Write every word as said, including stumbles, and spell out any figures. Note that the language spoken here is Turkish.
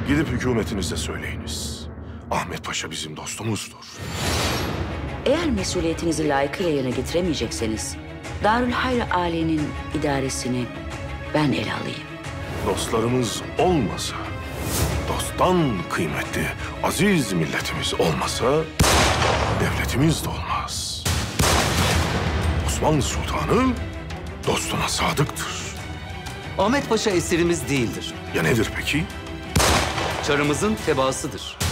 Gidip hükümetinize söyleyiniz. Ahmet Paşa bizim dostumuzdur. Eğer mesuliyetinizi layıkıyla yerine getiremeyecekseniz, Darülhayr Ali'nin idaresini ben ele alayım. Dostlarımız olmasa, dosttan kıymetli aziz milletimiz olmasa, devletimiz de olmaz. Osmanlı Sultanı dostuna sadıktır. Ahmet Paşa esirimiz değildir. Ya nedir peki? Çarımızın tebaasıdır.